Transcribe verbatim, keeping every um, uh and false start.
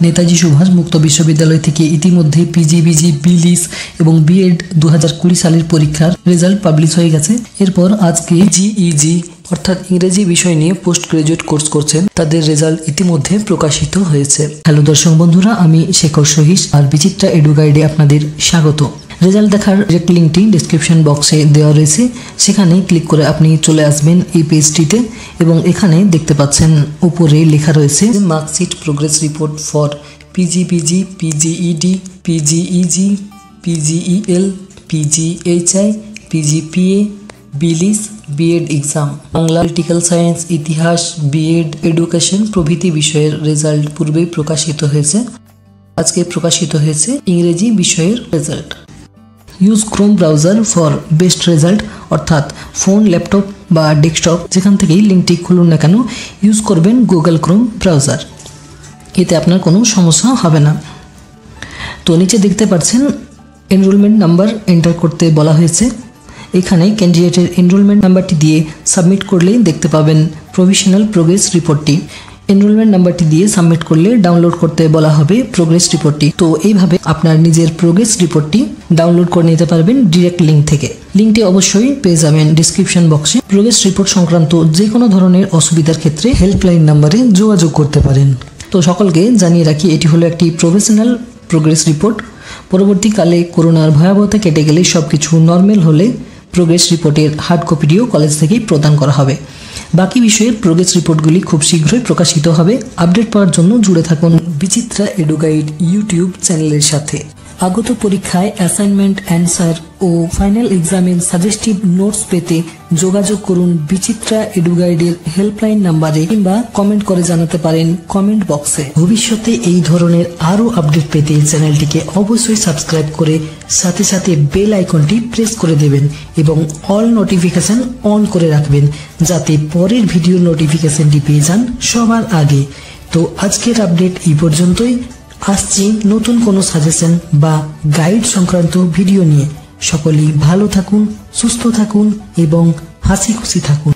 নেতাজি সুভাষ মুক্ত বিশ্ববিদ্যালয় থেকে ইতিমধ্যে পিজিবিজি, বিলিস এবং বিএড দু হাজার কুড়ি সালের পরীক্ষার রেজাল্ট পাবলিশ হয়ে গেছে। এরপর আজকে জিইজি অর্থাৎ ইংরেজি বিষয় নিয়ে পোস্ট গ্রাজুয়েট কোর্স করছেন তাদের রেজাল্ট ইতিমধ্যে প্রকাশিত হয়েছে। হ্যালো দর্শক বন্ধুরা, আমি শেখর সহিস আর বিচিত্রা এডুগাইডে আপনাদের স্বাগত। রেজাল্ট দেখার ডিরেক্ট লিঙ্কটি ডেসক্রিপশন বক্সে দেওয়া রয়েছে, সেখানে ক্লিক করে আপনি চলে আসবেন এই পেজটিতে এবং এখানে দেখতে পাচ্ছেন উপরে লেখা রয়েছে marksheet progress report for PGBG, PGED, PGEG, PGEL, PGHI, PGPA, BLIS, BEd exam, Bangla, political science, ইতিহাস, বিএড, এডুকেশন প্রভৃতি বিষয়ের রেজাল্ট পূর্বেই প্রকাশিত হয়েছে। আজকে প্রকাশিত হয়েছে ইংরেজি বিষয়ের result. Use Chrome browser for best result, অর্থাৎ ফোন, ল্যাপটপ বা ডেস্কটপ যেখান থেকেই লিঙ্কটি খুলুন না কেন ইউজ করবেন গুগল ক্রোম ব্রাউজার, এতে আপনার কোনো সমস্যা হবে না। তো নিচে দেখতে পাচ্ছেন এনরোলমেন্ট নাম্বার এন্টার করতে বলা হয়েছে। এখানে ক্যান্ডিডেটের এনরোলমেন্ট নাম্বারটি দিয়ে সাবমিট করলেই দেখতে পাবেন প্রভিশনাল প্রোগ্রেস রিপোর্টটি। এনরোলমেন্ট নাম্বারটি দিয়ে সাবমিট করলে ডাউনলোড করতে বলা হবে প্রোগ্রেস রিপোর্টটি। তো এইভাবে আপনার নিজের প্রোগ্রেস রিপোর্টটি ডাউনলোড করে নিতে পারবেন ডিরেক্ট লিঙ্ক থেকে। লিঙ্কটি অবশ্যই পেয়ে যাবেন ডিসক্রিপশন বক্সে। প্রোগ্রেস রিপোর্ট সংক্রান্ত যে কোনো ধরনের অসুবিধার ক্ষেত্রে হেল্পলাইন নাম্বারে যোগাযোগ করতে পারেন। তো সকলকে জানিয়ে রাখি, এটি হলো একটি প্রফেশনাল প্রোগ্রেস রিপোর্ট। পরবর্তীকালে করোনার ভয়াবহতা কেটে গেলে সব কিছু নর্মাল হলে প্রোগ্রেস রিপোর্টের হার্ড কপিটিও কলেজ থেকেই প্রদান করা হবে। বাকি বিষয়ের প্রোগ্রেস রিপোর্টগুলি খুব শীঘ্রই প্রকাশিত হবে। আপডেট পাওয়ার জন্য জুড়ে থাকুন বিচিত্রা এডুগাইড ইউটিউব চ্যানেলের সাথে। আগত পরীক্ষায় অ্যাসাইনমেন্ট, অ্যান্সার ও ফাইনাল এক্সামের সাজেস্টিভ নোটস পেতে যোগাযোগ করুন বিচিত্রা এডুগাইডের হেল্পলাইন নাম্বারে কিংবা কমেন্ট করে জানাতে পারেন কমেন্ট বক্সে। ভবিষ্যতে এই ধরনের আরও আপডেট পেতে চ্যানেলটিকে অবশ্যই সাবস্ক্রাইব করে সাথে সাথে বেল আইকনটি প্রেস করে দেবেন এবং অল নোটিফিকেশন অন করে রাখবেন, যাতে পরের ভিডিও নোটিফিকেশনটি পেয়ে যান সবার আগে। তো আজকের আপডেট এই পর্যন্তই। আসছি নতুন কোনো সাজেশন বা গাইড সংক্রান্ত ভিডিও নিয়ে। সকলেই ভালো থাকুন, সুস্থ থাকুন এবং হাসি খুশি থাকুন।